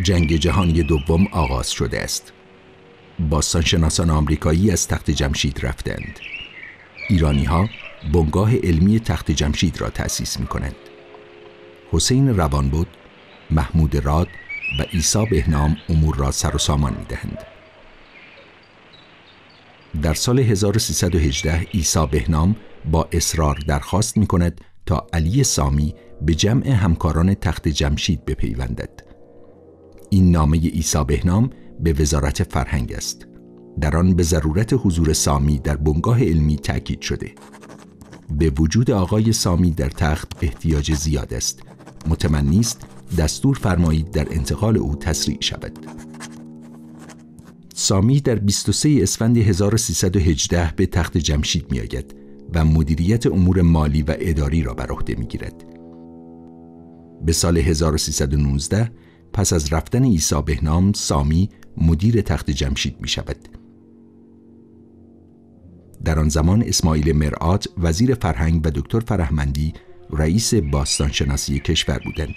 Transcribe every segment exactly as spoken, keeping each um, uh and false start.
جنگ جهانی دوم آغاز شده است. باستانشناسان آمریکایی از تخت جمشید رفتند. ایرانی‌ها بنگاه علمی تخت جمشید را تأسیس می‌کنند. حسین روانبود، محمود راد و عیسی بهنام امور را سر و سامان می‌دهند. در سال هزار و سیصد و هجده عیسی بهنام با اصرار درخواست می‌کند تا علی سامی به جمع همکاران تخت جمشید بپیوندد. این نامه عیسی بهنام به وزارت فرهنگ است. در آن به ضرورت حضور سامی در بنگاه علمی تأکید شده. به وجود آقای سامی در تخت احتیاج زیاد است. متمنی است دستور فرمایید در انتقال او تسریع شود. سامی در بیست و سوم اسفند هزار و سیصد و هجده به تخت جمشید می آید و مدیریت امور مالی و اداری را بر عهده می گیرد. به سال هزار و سیصد و نوزده پس از رفتن عیسی بهنام، سامی مدیر تخت جمشید می شود. در آن زمان اسماعیل مرعات وزیر فرهنگ و دکتر فرهمندی رئیس باستانشناسی کشور بودند.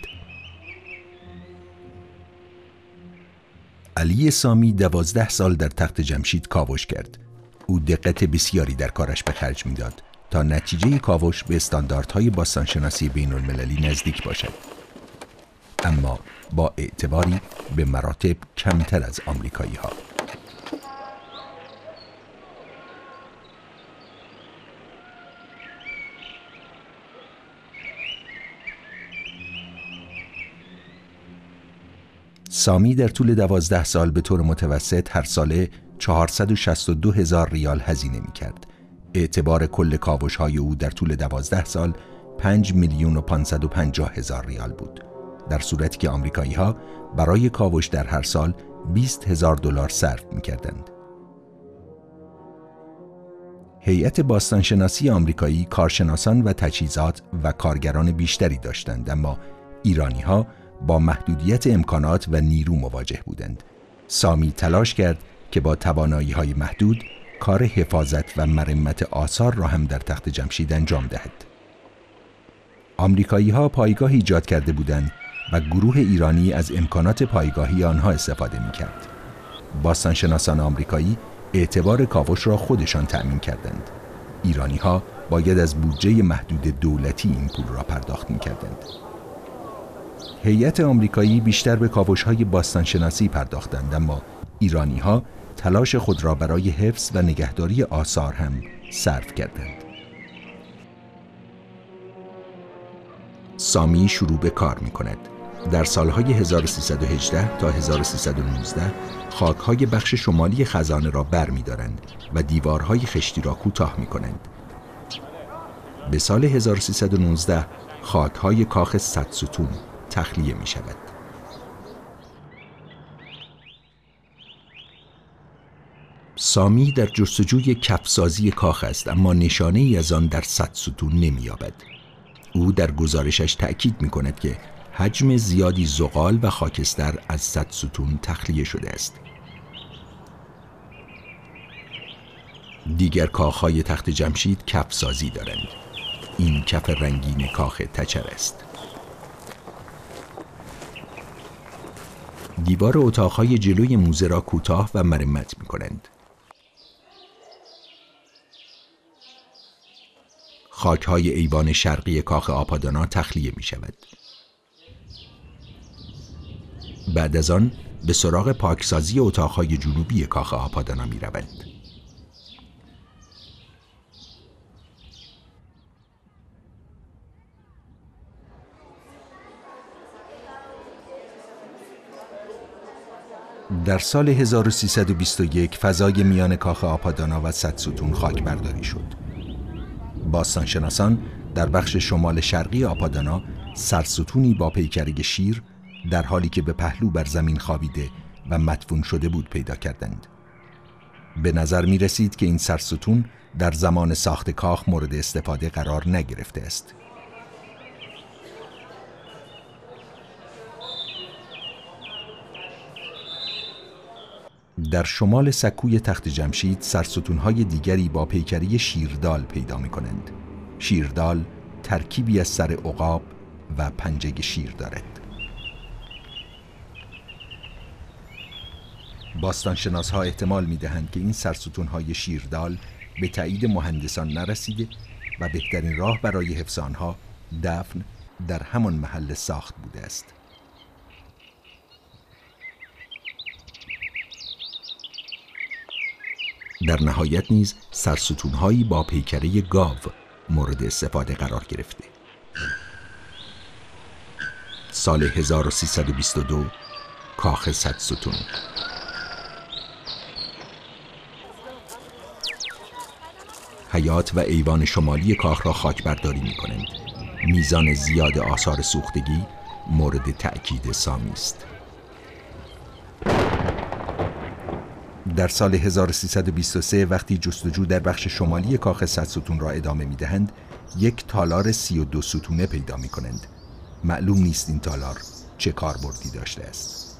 علی سامی دوازده سال در تخت جمشید کاوش کرد. او دقت بسیاری در کارش به خرج می‌داد تا نتیجه کاوش به استانداردهای باستانشناسی بین المللی نزدیک باشد. اما با اعتباری به مراتب کمتر از آمریکایی ها. سامی در طول دوازده سال به طور متوسط هر ساله چهارصد و شصت و دو هزار ریال هزینه می کرد. اعتبار کل کاوش های او در طول دوازده سال پنج میلیون و پانصد و پنجاه هزار ریال بود، در صورتی که آمریکایی ها برای کاوش در هر سال بیست هزار دلار صرف می کردند. هیئت باستانشناسی آمریکایی کارشناسان و تجهیزات و کارگران بیشتری داشتند، اما ایرانی ها با محدودیت امکانات و نیرو مواجه بودند. سامی تلاش کرد که با توانایی های محدود کار حفاظت و مرمت آثار را هم در تخت جمشید انجام دهد. آمریکایی ها پایگاه ایجاد کرده بودند و گروه ایرانی از امکانات پایگاهی آنها استفاده می کرد. باستانشناسان آمریکایی اعتبار کاوش را خودشان تأمین کردند. ایرانی ها باید از بودجه محدود دولتی این پول را پرداخت می کردند. هیئت آمریکایی بیشتر به کاوش‌های باستانشناسی پرداختند، اما ایرانی‌ها تلاش خود را برای حفظ و نگهداری آثار هم صرف کردند. سامی شروع به کار می‌کند. در سالهای هزار و سیصد و هجده تا هزار و سیصد و نوزده خاک‌های بخش شمالی خزانه را برمی‌دارند و دیوارهای خشتی را کوتاه می‌کنند. به سال هزار و سیصد و نوزده خاک‌های کاخ صد ستون تخلیه می شود. سامی در جستجوی کفسازی کاخ است، اما نشانه ای از آن در صد ستون نمی یابد. او در گزارشش تأکید می کند که حجم زیادی زغال و خاکستر از صد ستون تخلیه شده است. دیگر کاخهای تخت جمشید کفسازی دارند. این کف رنگین کاخ تچر است. دیوار اتاقهای جلوی موزه را کوتاه و مرمت می کنند. خاکهای ایوان شرقی کاخ آپادانا تخلیه می شود. بعد از آن به سراغ پاکسازی اتاقهای جنوبی کاخ آپادانا می روند. در سال هزار و سیصد و بیست و یک فضای میان کاخ آپادانا و صد ستون خاک برداری شد. باستانشناسان در بخش شمال شرقی آپادانا سرستونی با پیکره شیر در حالی که به پهلو بر زمین خوابیده و مدفون شده بود پیدا کردند. به نظر می رسید که این سرستون در زمان ساخت کاخ مورد استفاده قرار نگرفته است. در شمال سکوی تخت جمشید سرستون‌های دیگری با پیکره شیردال پیدا می‌کنند. شیردال ترکیبی از سر عقاب و پنجه شیر دارد. باستانشناس‌ها احتمال می‌دهند که این سرستون‌های شیردال به تایید مهندسان نرسیده و بهترین راه برای حفظ آنها دفن در همان محل ساخت بوده است. در نهایت نیز سرستون‌هایی با پیکره گاو مورد استفاده قرار گرفته. سال هزار و سیصد و بیست و دو کاخ صد ستون. حیاط و ایوان شمالی کاخ را خاک برداری می کنند. میزان زیاد آثار سوختگی مورد تأکید سامی است. در سال هزار و سیصد و بیست و سه وقتی جستجو در بخش شمالی کاخ صد ستون را ادامه می دهند، یک تالار سی و دو ستونه پیدا می کنند. معلوم نیست این تالار چه کاربردی داشته است.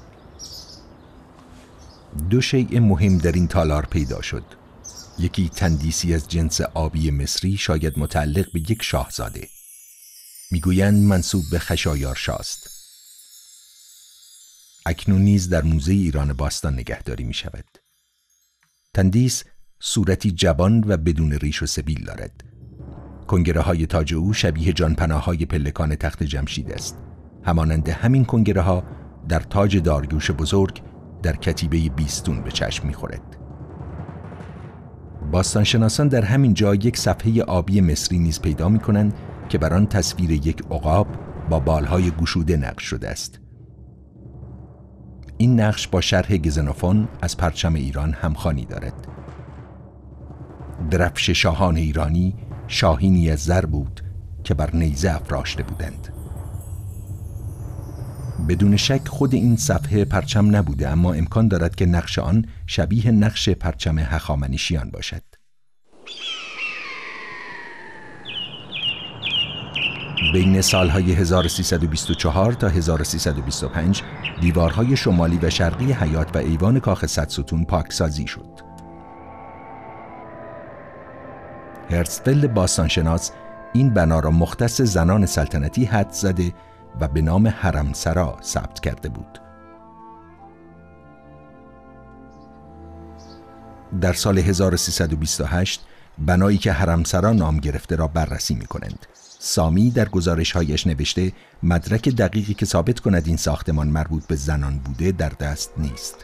دو شیء مهم در این تالار پیدا شد. یکی تندیسی از جنس آبی مصری، شاید متعلق به یک شاهزاده. میگویند منسوب به خشایارشا است. اکنون نیز در موزه ایران باستان نگهداری می شود. تندیس صورتی جوان و بدون ریش و سبیل دارد. کنگره های تاج او شبیه جانپناه های پلکان تخت جمشید است. همانند همین کنگره ها در تاج داریوش بزرگ در کتیبه بیستون به چشم می خورد. باستانشناسان در همین جا یک صفحه آبی مصری نیز پیدا می کنند که بر آن تصویر یک عقاب با بالهای گشوده نقش شده است. این نقش با شرح گزنوفون از پرچم ایران همخوانی دارد. درفش شاهان ایرانی شاهینی از زر بود که بر نیزه افراشته بودند. بدون شک خود این صفحه پرچم نبوده، اما امکان دارد که نقش آن شبیه نقش پرچم هخامنشیان باشد. بین سالهای هزار و سیصد و بیست و چهار تا هزار و سیصد و بیست و پنج دیوارهای شمالی و شرقی حیاط و ایوان کاخ صد ستون پاکسازی شد. هرتزفلد باستانشناس این بنا را مختص زنان سلطنتی حد زده و به نام حرمسرا ثبت کرده بود. در سال هزار و سیصد و بیست و هشت بنایی که حرمسرا نام گرفته را بررسی می کنند. سامی در گزارش‌هایش نوشته مدرک دقیقی که ثابت کند این ساختمان مربوط به زنان بوده در دست نیست.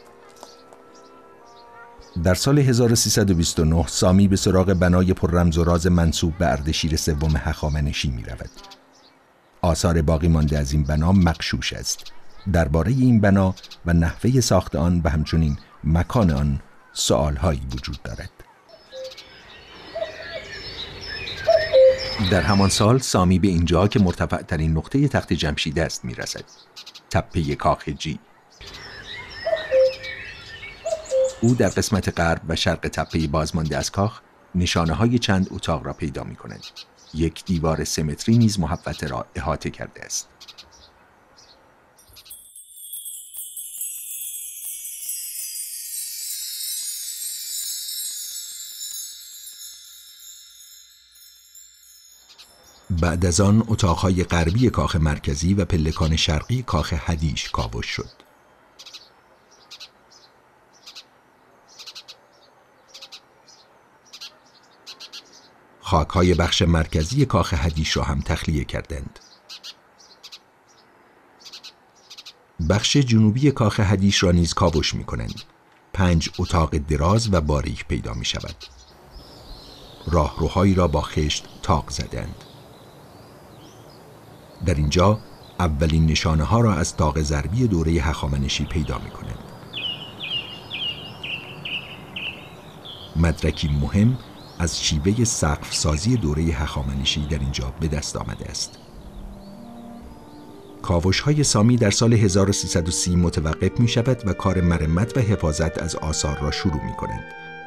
در سال هزار و سیصد و بیست و نه سامی به سراغ بنای پر رمز و راز منسوب به اردشیر سوم هخامنشی می رود. آثار باقی مانده از این بنا مغشوش است. درباره این بنا و نحوه ساخت آن و همچنین مکان آن سوالهایی وجود دارد. در همان سال سامی به اینجا که مرتفع ترین نقطه تخت جمشید است می رسد. تپه کاخ جی. او در قسمت غرب و شرق تپه بازمانده از کاخ نشانه های چند اتاق را پیدا می کند. یک دیوار سمتری نیز محوطه را احاطه کرده است. بعد از آن اتاقهای غربی کاخ مرکزی و پلکان شرقی کاخ هدیش کاوش شد. خاکهای بخش مرکزی کاخ هدیش را هم تخلیه کردند. بخش جنوبی کاخ هدیش را نیز کاوش می کنند. پنج اتاق دراز و باریک پیدا می شود. راهروهایی را با خشت تاق زدند. در اینجا اولین نشانه ها را از طاق ضربی دوره هخامنشی پیدا می کنند. مدرکی مهم از شیوه سقف سازی دوره هخامنشی در اینجا به دست آمده است. کاوش های سامی در سال هزار و سیصد و سی متوقف می شود و کار مرمت و حفاظت از آثار را شروع می کنند.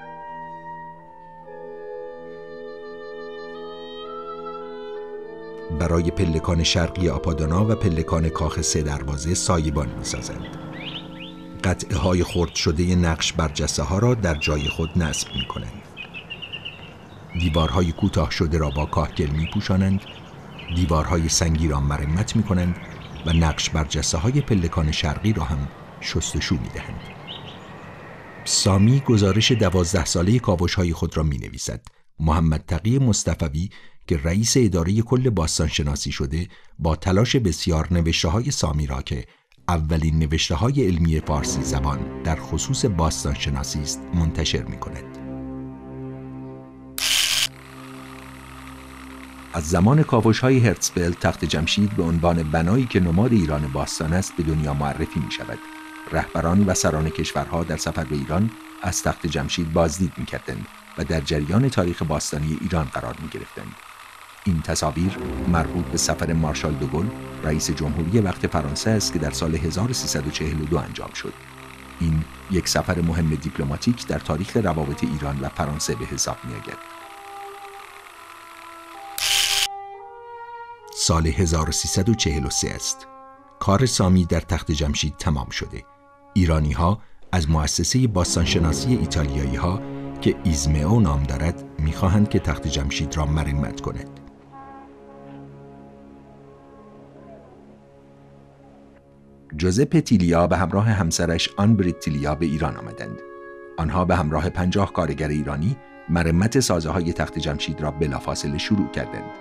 برای پلکان شرقی آپادانا و پلکان کاخ سه دروازه سایبان می سازند. قطعه های خرد شده نقش برجسته ها را در جای خود نصب می کنند. دیوارهای کوتاه شده را با کاهگل می پوشانند. دیوارهای سنگی را مرمت می کنند و نقش برجسته های پلکان شرقی را هم شستشو می دهند. سامی گزارش دوازده ساله کاوش‌های خود را می‌نویسد. محمد تقی مصطفوی که رئیس اداره کل باستانشناسی شده، با تلاش بسیار نوشته‌های سامی را که اولین نوشته‌های علمی فارسی زبان در خصوص باستانشناسی است منتشر می‌کند. از زمان کاوش‌های هرتزفلد تخت جمشید به عنوان بنایی که نماد ایران باستان است به دنیا معرفی می‌شود. رهبران و سران کشورها در سفر به ایران از تخت جمشید بازدید می‌کردند و در جریان تاریخ باستانی ایران قرار می‌گرفتند. این تصاویر مربوط به سفر مارشال دوگل رئیس جمهوری وقت فرانسه است که در سال هزار و سیصد و چهل و دو انجام شد. این یک سفر مهم دیپلماتیک در تاریخ روابط ایران و فرانسه به حساب می‌آید. سال هزار و سیصد و چهل و سه است. کار سامی در تخت جمشید تمام شده. ایرانی‌ها از مؤسسه باستانشناسی ایتالیایی‌ها که ایزمئو نام دارد می‌خواهند که تخت جمشید را مرمت کند. جوزپه تیلیا به همراه همسرش آن بریت تیلیا به ایران آمدند. آنها به همراه پنجاه کارگر ایرانی مرمت سازه‌های تخت جمشید را بلافاصله شروع کردند.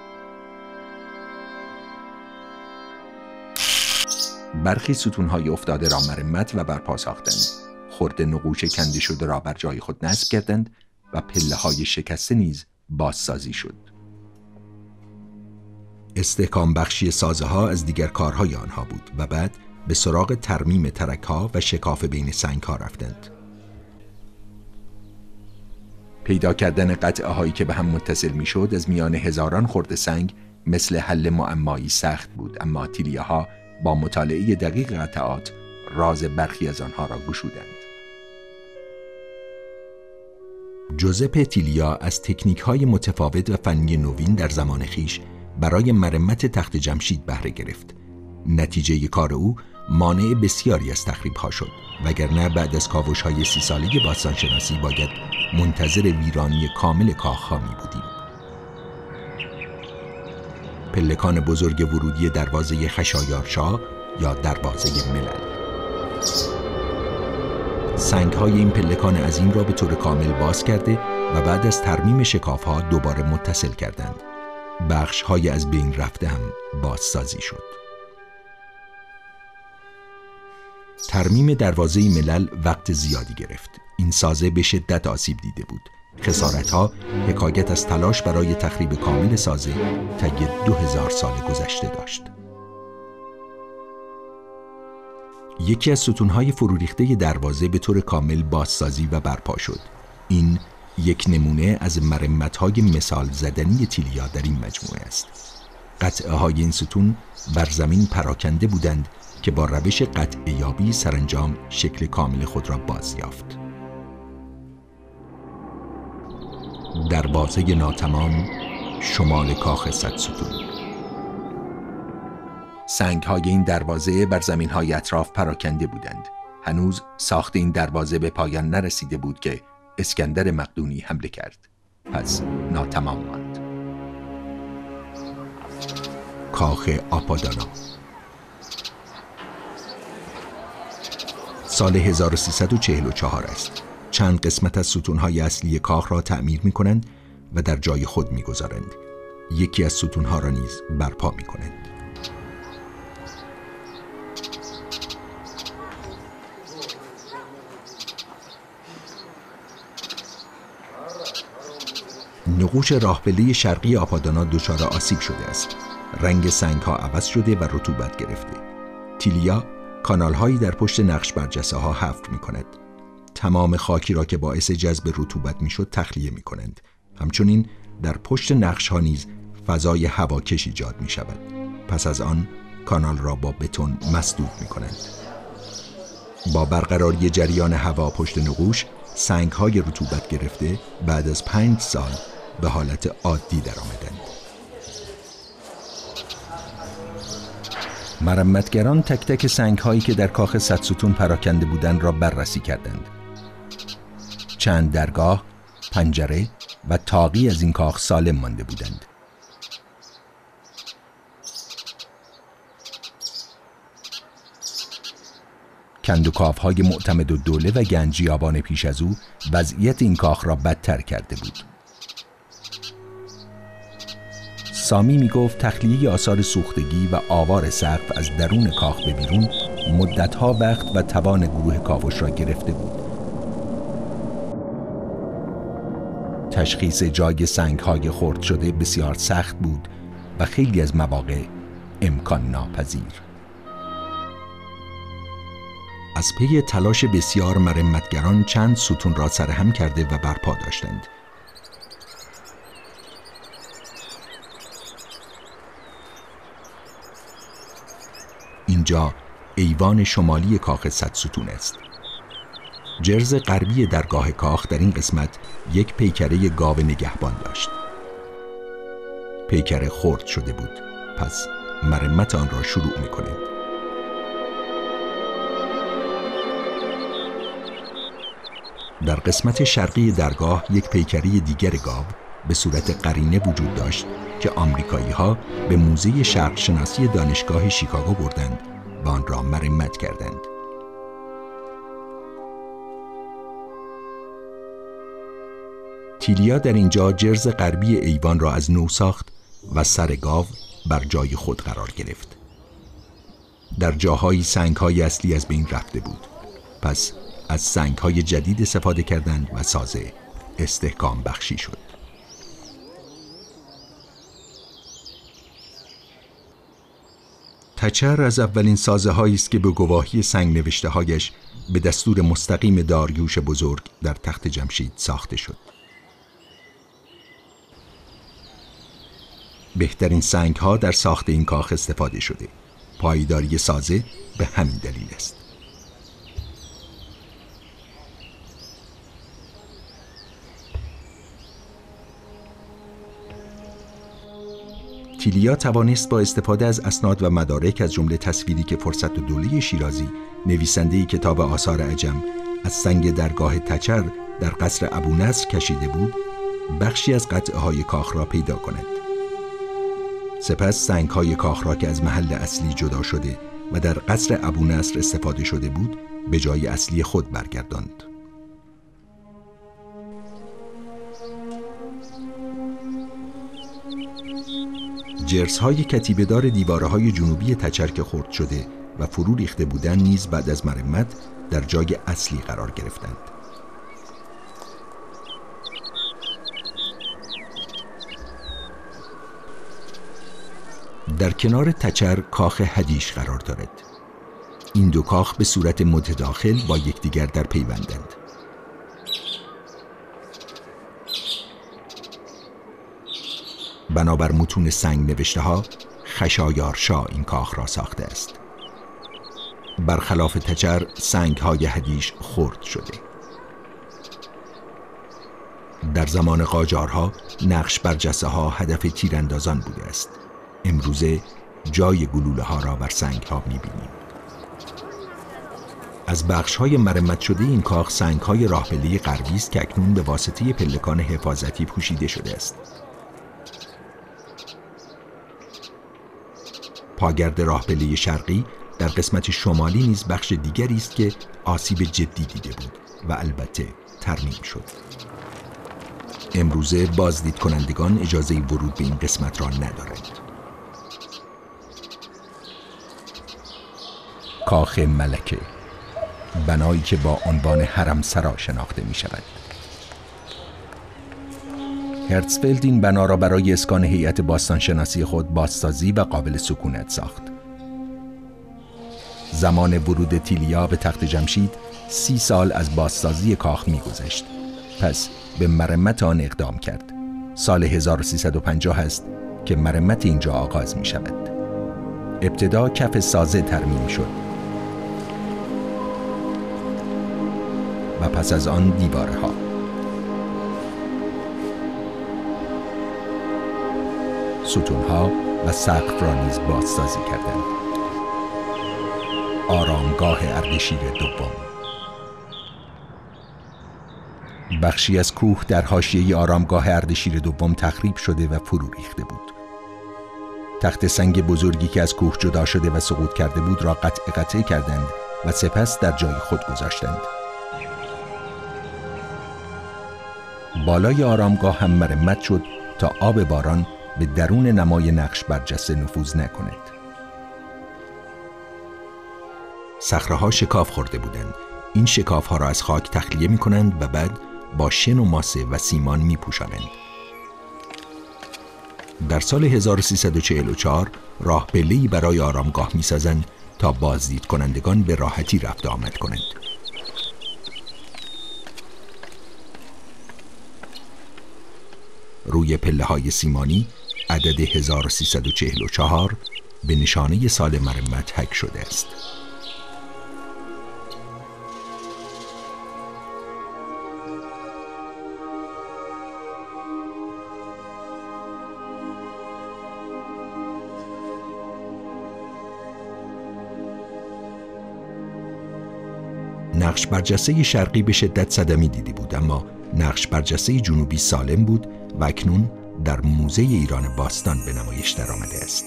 برخی ستون‌های افتاده را مرمت و برپا ساختند. خرد نقوش کنده شده را بر جای خود نصب کردند و پله‌های شکسته نیز بازسازی شد. استحکام بخشی سازه‌ها از دیگر کارهای آنها بود و بعد به سراغ ترمیم ترک‌ها و شکاف بین سنگ‌ها رفتند. پیدا کردن قطعه‌هایی که به هم متصل می‌شد از میان هزاران خرد سنگ مثل حل معمایی سخت بود، اما تیلیاها با مطالعه دقیق قطعات راز برخی از آنها را گشودند. جوزپه تیلیا از تکنیک‌های متفاوت و فنی نوین در زمان خیش برای مرمت تخت جمشید بهره گرفت. نتیجه کار او مانع بسیاری از تخریب‌ها شد، وگرنه بعد از کاوش‌های سی ساله باستانشناسی باید منتظر ویرانی کامل کاخ‌ها می‌بودیم. پلکان بزرگ ورودی دروازه خشایارشا یا دروازه ملل. سنگ‌های این پلکان عظیم را به طور کامل باز کرده و بعد از ترمیم شکاف‌ها دوباره متصل کردند. بخش‌های از بین رفته هم بازسازی شد. ترمیم دروازه ملل وقت زیادی گرفت. این سازه به شدت آسیب دیده بود. خسارت‌ها حکایت از تلاش برای تخریب کامل سازه طی دو هزار سال گذشته داشت. یکی از ستون‌های فروریخته دروازه به طور کامل بازسازی و برپا شد. این یک نمونه از مرمت‌های مثال زدنی تیلیا در این مجموعه است. قطعه‌های این ستون بر زمین پراکنده بودند که با روش قطعه یابی سرانجام شکل کامل خود را بازیافت. دروازه ناتمام، شمال کاخ صد ستون. سنگ‌های این دروازه بر زمین‌های اطراف پراکنده بودند. هنوز ساخت این دروازه به پایان نرسیده بود که اسکندر مقدونی حمله کرد. پس ناتمام ماند. کاخ آپادانا. سال هزار و سیصد و چهل و چهار است. چند قسمت از ستون‌های اصلی کاخ را تعمیر می‌کنند و در جای خود می‌گذارند. یکی از ستون‌ها را نیز برپا می‌کنند. نقوش راهپله شرقی آپادانا دچار آسیب شده است. رنگ سنگ‌ها عوض شده و رطوبت گرفته. تیلیا کانال‌هایی در پشت نقش برجسته ها حفر می‌کند. تمام خاکی را که باعث جذب رطوبت می‌شد تخلیه می‌کنند. همچنین در پشت نقش‌ها نیز فضای هواکش ایجاد می‌شود. پس از آن کانال را با بتون مسدود می‌کنند. با برقراری جریان هوا پشت نقوش، سنگ‌های رطوبت گرفته بعد از پنج سال به حالت عادی درآمدند. مرمتگران تک تک سنگ‌هایی که در کاخ صد ستون پراکنده بودند را بررسی کردند. چند درگاه، پنجره و طاقی از این کاخ سالم مانده بودند. کندوکاوهای معتمد الدوله و گنجیابان پیش از او وضعیت این کاخ را بدتر کرده بود. سامی می گفت تخلیه آثار سوختگی و آوار سقف از درون کاخ به بیرون مدتها وقت و توان گروه کاوش را گرفته بود. تشخیص جای سنگ‌های خرد شده بسیار سخت بود و خیلی از مواقع امکان ناپذیر. از پی تلاش بسیار مرمتگران چند ستون را سرهم کرده و برپا داشتند. اینجا ایوان شمالی کاخ صد ستون است. جرز غربی درگاه کاخ در این قسمت یک پیکره گاو نگهبان داشت. پیکره خرد شده بود، پس مرمت آن را شروع می‌کنیم. در قسمت شرقی درگاه یک پیکره دیگر گاو به صورت قرینه وجود داشت که آمریکایی‌ها به موزه شرق شناسی دانشگاه شیکاگو بردند و آن را مرمت کردند. تیلیا در اینجا جرز غربی ایوان را از نو ساخت و سر گاو بر جای خود قرار گرفت. در جاهایی سنگ‌های اصلی از بین رفته بود، پس از سنگ‌های جدید استفاده کردند و سازه استحکام بخشی شد. تچر از اولین سازه هایی است که به گواهی سنگ نوشته هایش به دستور مستقیم داریوش بزرگ در تخت جمشید ساخته شد. بهترین سنگ ها در ساخت این کاخ استفاده شده. پایداری سازه به همین دلیل است. تیلیا توانست با استفاده از اسناد و مدارک از جمله تصویری که فرصت الدوله شیرازی نویسنده کتاب آثار عجم از سنگ درگاه تچر در قصر ابونصر کشیده بود، بخشی از قطعه های کاخ را پیدا کند. سپس سنگ های کاخ را که از محل اصلی جدا شده و در قصر ابونصر استفاده شده بود به جای اصلی خود برگرداند. جرس‌های کتیبه‌دار دیواره‌های جنوبی تچر که خرد شده و فرو ریخته بودند نیز بعد از مرمت در جای اصلی قرار گرفتند. در کنار تچر کاخ هدیش قرار دارد. این دو کاخ به صورت متداخل با یکدیگر در پیوندند. بنابر متون سنگ نوشته ها خشایارشا این کاخ را ساخته است. برخلاف تچر سنگ های هدیش خرد شده. در زمان قاجارها نقش برجسته ها هدف تیراندازان بوده است. امروزه جای گلوله ها را بر سنگ ها می بینیم. از بخش های مرمت شده این کاخ سنگ های راه پله غربی است که اکنون به واسطه پلکان حفاظتی پوشیده شده است. پاگرد راه پله شرقی در قسمت شمالی نیز بخش دیگری است که آسیب جدی دیده بود و البته ترمیم شد. امروزه بازدید کنندگان اجازه ورود به این قسمت را ندارند. کاخ ملکه، بنایی که با عنوان حرم سرا شناخته می شود. هرتزفلد این بنا را برای اسکان هیئت باستانشناسی خود بازسازی و قابل سکونت ساخت. زمان ورود تیلیا به تخت جمشید سی سال از بازسازی کاخ می‌گذشت. پس به مرمت آن اقدام کرد. سال هزار و سیصد و پنجاه است که مرمت اینجا آغاز می شود. ابتدا کف سازه ترمیم شد و پس از آن دیواره ها. ستونها و سقف را نیز بازسازی کردند. آرامگاه اردشیر دوم. بخشی از کوه در حاشیه آرامگاه اردشیر دوم تخریب شده و فرو ریخته بود. تخت سنگ بزرگی که از کوه جدا شده و سقوط کرده بود را قطع قطع کردند و سپس در جای خود گذاشتند. بالای آرامگاه هم مرمت شد تا آب باران به درون نمای نقش برجسته نفوذ نکند. صخره‌ها شکاف خورده بودند. این شکاف‌ها را از خاک تخلیه می‌کنند و بعد با شن و ماسه و سیمان می‌پوشانند. در سال هزار و سیصد و چهل و چهار راه پله‌ای برای آرامگاه می‌سازند تا بازدید کنندگان به راحتی رفت و آمد کنند. روی پله‌های سیمانی عدد هزار و سیصد و چهل و چهار به نشانه سال مرمت حک شده است. نقش برجسته شرقی به شدت صدمه دیده بود، اما نقش برجسته جنوبی سالم بود و اکنون در موزه ایران باستان به نمایش درآمده است.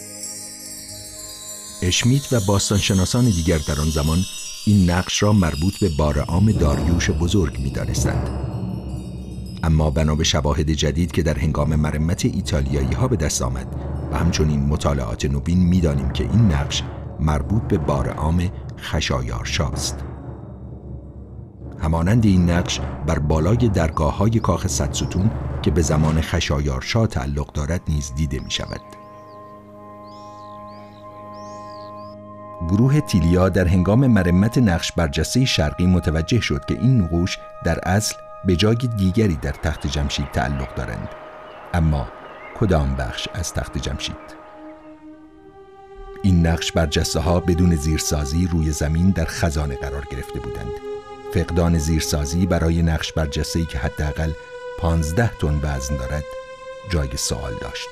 اشمیت و باستانشناسان دیگر در آن زمان این نقش را مربوط به بارعام داریوش بزرگ می‌دانستند. اما بنا به شواهد جدید که در هنگام مرمت ایتالیایی ها به دست آمد و همچنین مطالعات نوین می‌دانیم که این نقش مربوط به بارعام خشایارشا است. همانند این نقش بر بالای درگاه‌های کاخ صدستون که به زمان خشایارشا تعلق دارد نیز دیده می شود. گروه تیلیا در هنگام مرمت نقش برجسته شرقی متوجه شد که این نقوش در اصل به جای دیگری در تخت جمشید تعلق دارند. اما کدام بخش از تخت جمشید؟ این نقش برجسته ها بدون زیرسازی روی زمین در خزانه قرار گرفته بودند. فقدان زیرسازی برای نقش برجسته‌ای که حداقل پانزده تن وزن دارد جای سوال داشت.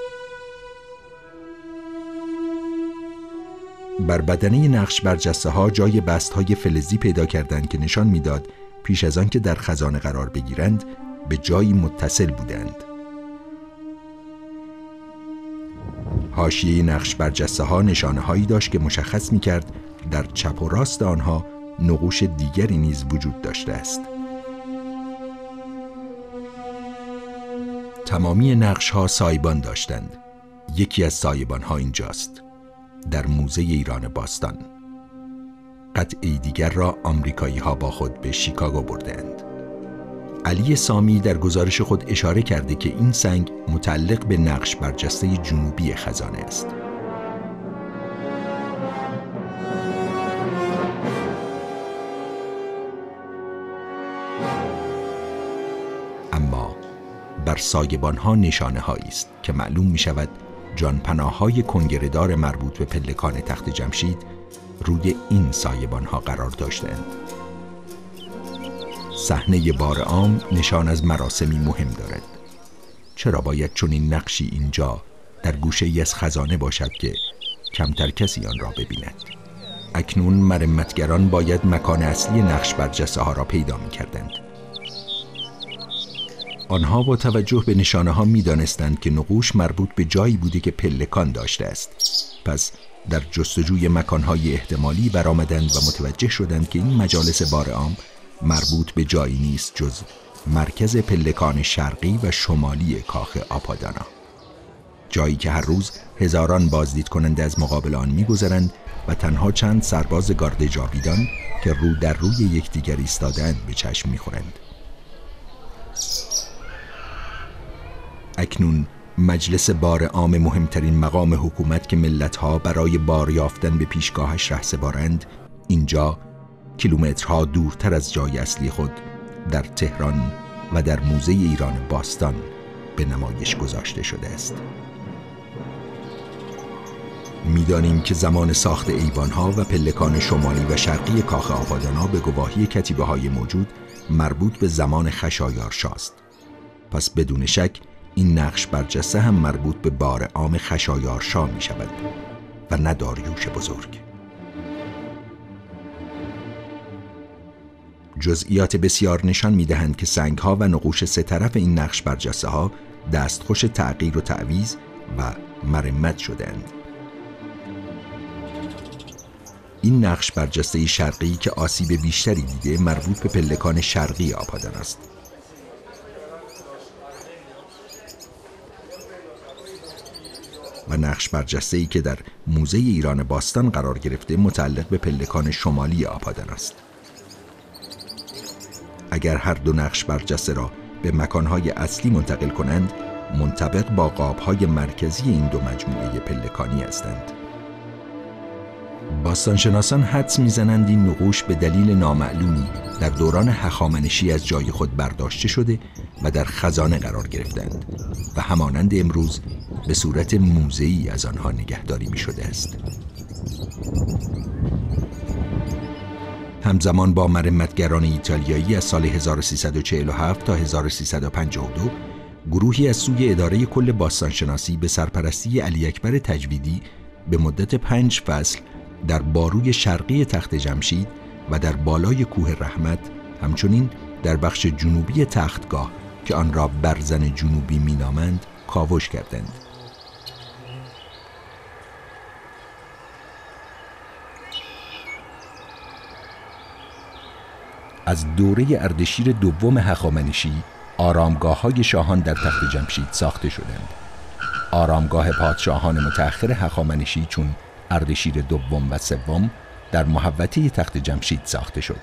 بر بدنه نقش برجسته ها جای بست های فلزی پیدا کردند که نشان میداد پیش از آن که در خزانه قرار بگیرند به جایی متصل بودند. حاشیه نقش برجسته ها نشانه هایی داشت که مشخص می کرد در چپ و راست آنها نقوش دیگری نیز وجود داشته است. تمامی نقش ها سایبان داشتند. یکی از سایبان ها اینجاست، در موزه ایران باستان. قطعه دیگر را آمریکایی ها با خود به شیکاگو بردند. علی سامی در گزارش خود اشاره کرده که این سنگ متعلق به نقش برجسته جنوبی خزانه است. اما بر سایبان ها نشانه هایی است که معلوم می شود جانپناه های کنگره‌دار مربوط به پلکان تخت جمشید روی این سایبان ها قرار داشتند. صحنه بارعام نشان از مراسمی مهم دارد. چرا باید چنین نقشی اینجا در گوشه‌ای از خزانه باشد که کمتر کسی آن را ببیند؟ اکنون مرمتگران باید مکان اصلی نقش برجسته ها را پیدا می کردند. آنها با توجه به نشانه ها می دانستند که نقوش مربوط به جایی بوده که پلکان داشته است. پس در جستجوی مکانهای احتمالی برآمدند و متوجه شدند که این مجالس بارعام مربوط به جایی نیست جز مرکز پلکان شرقی و شمالی کاخ آپادانا، جایی که هر روز هزاران بازدید کننده از مقابل آن می‌گذرند و تنها چند سرباز گارد جاویدان که رو در روی یکدیگر ایستاده‌اند به چشم می‌خورند. اکنون مجلس بارعام، مهمترین مقام حکومت که ملت‌ها برای بار یافتن به پیشگاهش رهسپارند، اینجا کیلومترها دورتر از جای اصلی خود در تهران و در موزه ایران باستان به نمایش گذاشته شده است. می‌دانیم که زمان ساخت ایوان‌ها و پلکان شمالی و شرقی کاخ آپادانا به گواهی کتیبه‌های موجود مربوط به زمان خشایارشا است. پس بدون شک این نقش برجسته هم مربوط به بارعام خشایارشا می شود و نه داریوش بزرگ. جزئیات بسیار نشان می دهند که سنگ ها و نقوش سه طرف این نقش برجسته ها دستخوش تغییر و تعویض و مرمت شدند. این نقش برجسته شرقی که آسیب بیشتری دیده مربوط به پلکان شرقی آبادان است. و نقش برجسته‌ای که در موزه ایران باستان قرار گرفته متعلق به پلکان شمالی آبادان است. اگر هر دو نقش برجسته را به مکانهای اصلی منتقل کنند، منطبق با قاب‌های مرکزی این دو مجموعه پلکانی هستند. باستانشناسان حدس می‌زنند این نقوش به دلیل نامعلومی در دوران هخامنشی از جای خود برداشته شده و در خزانه قرار گرفتند و همانند امروز به صورت موزه‌ای از آنها نگهداری می‌شده است. همزمان با مرمتگران ایتالیایی از سال هزار و سیصد و چهل و هفت تا هزار و سیصد و پنجاه و دو گروهی از سوی اداره کل باستانشناسی به سرپرستی علی اکبر تجویدی به مدت پنج فصل در باروی شرقی تخت جمشید و در بالای کوه رحمت، همچنین در بخش جنوبی تختگاه که آن را برزن جنوبی مینامند کاوش کردند. از دوره اردشیر دوم هخامنشی آرامگاه‌های شاهان در تخت جمشید ساخته شدند. آرامگاه پادشاهان متأخر هخامنشی چون اردشیر دوم و سوم در محوطه تخت جمشید ساخته شد.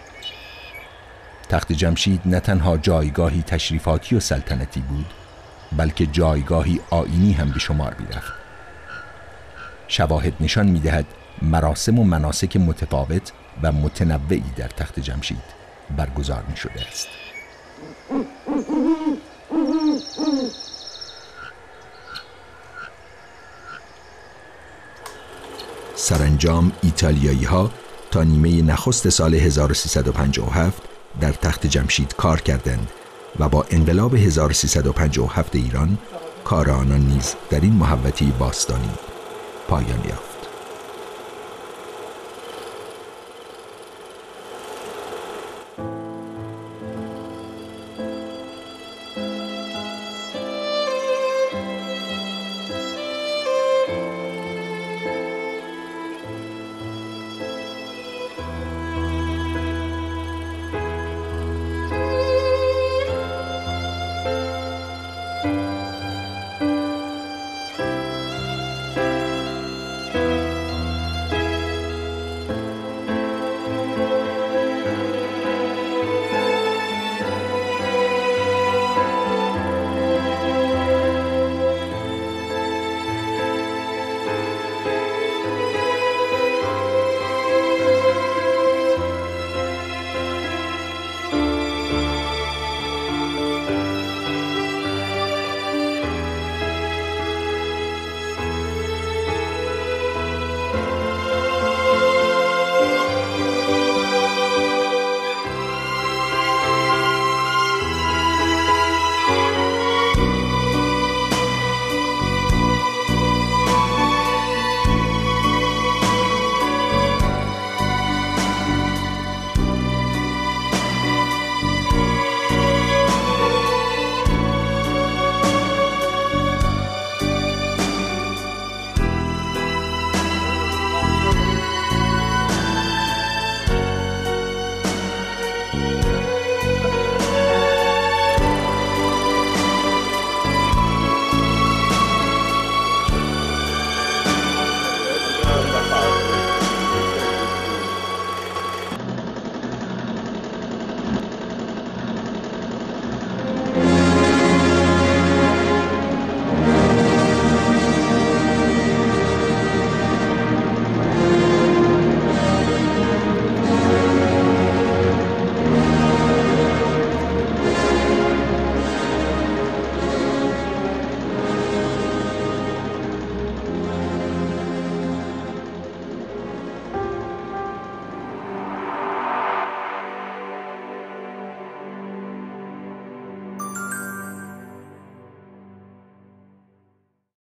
تخت جمشید نه تنها جایگاهی تشریفاتی و سلطنتی بود، بلکه جایگاهی آیینی هم به شمار می‌رفت. شواهد نشان می‌دهد مراسم و مناسک متفاوت و متنوعی در تخت جمشید برگزار می‌شده است. سرانجام ایتالیایی‌ها تا نیمه نخست سال هزار و سیصد و پنجاه و هفت در تخت جمشید کار کردند و با انقلاب هزار و سیصد و پنجاه و هفت ایران کار آنان نیز در این محوطه باستانی پایان یافت.